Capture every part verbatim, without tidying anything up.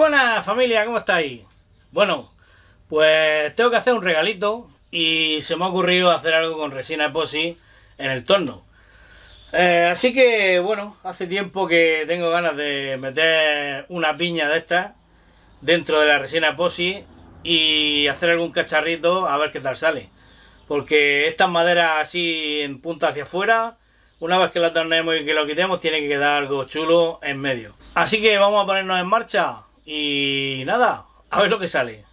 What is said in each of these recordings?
buenas familia, ¿cómo estáis? Bueno, pues tengo que hacer un regalito y se me ha ocurrido hacer algo con resina epoxi en el torno. Eh, así que bueno, hace tiempo que tengo ganas de meter una piña de estas dentro de la resina epoxi y hacer algún cacharrito a ver qué tal sale. Porque estas maderas así en punta hacia afuera, una vez que lo tornemos y que lo quitemos, tiene que quedar algo chulo en medio. Así que vamos a ponernos en marcha y nada, a ver lo que sale.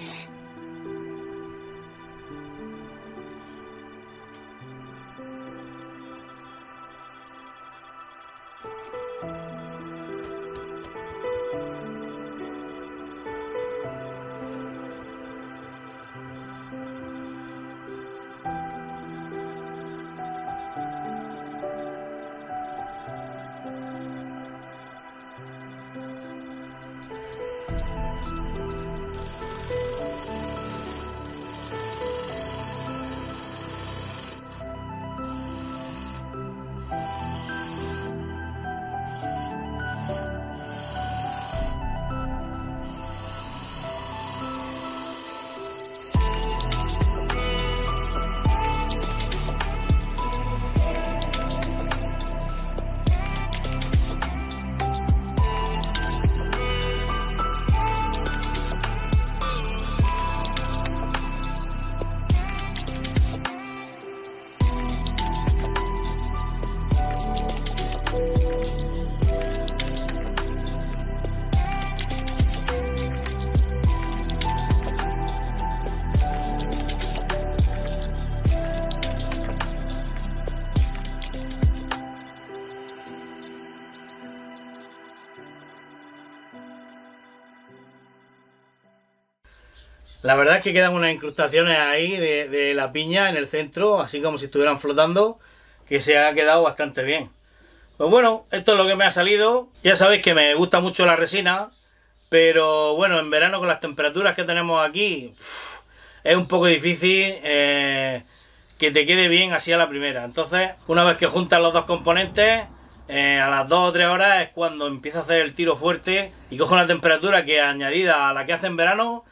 La verdad es que quedan unas incrustaciones ahí de, de la piña en el centro, así como si estuvieran flotando, que se ha quedado bastante bien. Pues bueno, esto es lo que me ha salido. Ya sabéis que me gusta mucho la resina, pero bueno, en verano con las temperaturas que tenemos aquí, uff, es un poco difícil eh, que te quede bien así a la primera. Entonces, una vez que juntas los dos componentes, eh, a las dos o tres horas es cuando empieza a hacer el tiro fuerte y coge una temperatura que añadida a la que hace en verano,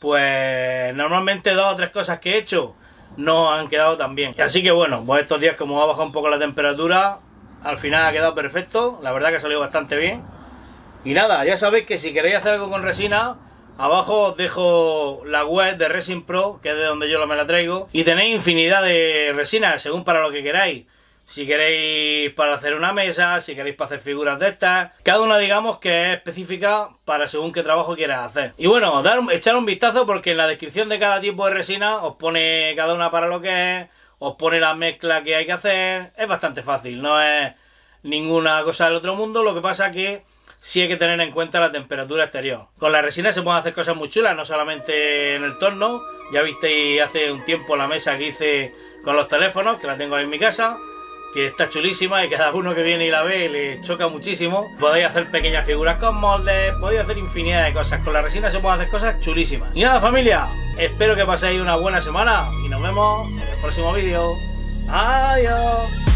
pues normalmente dos o tres cosas que he hecho no han quedado tan bien. Así que bueno, pues estos días como ha bajado un poco la temperatura, al final ha quedado perfecto. La verdad que ha salido bastante bien. Y nada, ya sabéis que si queréis hacer algo con resina, abajo os dejo la web de Resin Pro, que es de donde yo me la traigo. Y tenéis infinidad de resinas, según para lo que queráis. Si queréis para hacer una mesa, si queréis para hacer figuras de estas. Cada una digamos que es específica para según qué trabajo quieras hacer. Y bueno, dar, echar un vistazo porque en la descripción de cada tipo de resina os pone cada una para lo que es. Os pone la mezcla que hay que hacer. Es bastante fácil, no es ninguna cosa del otro mundo. Lo que pasa que sí hay que tener en cuenta la temperatura exterior. Con la resina se pueden hacer cosas muy chulas, no solamente en el torno. Ya visteis hace un tiempo la mesa que hice con los teléfonos, que la tengo ahí en mi casa, que está chulísima y cada uno que viene y la ve le choca muchísimo. Podéis hacer pequeñas figuras con moldes, podéis hacer infinidad de cosas. Con la resina se pueden hacer cosas chulísimas. Y nada, familia, espero que paséis una buena semana y nos vemos en el próximo vídeo. Adiós.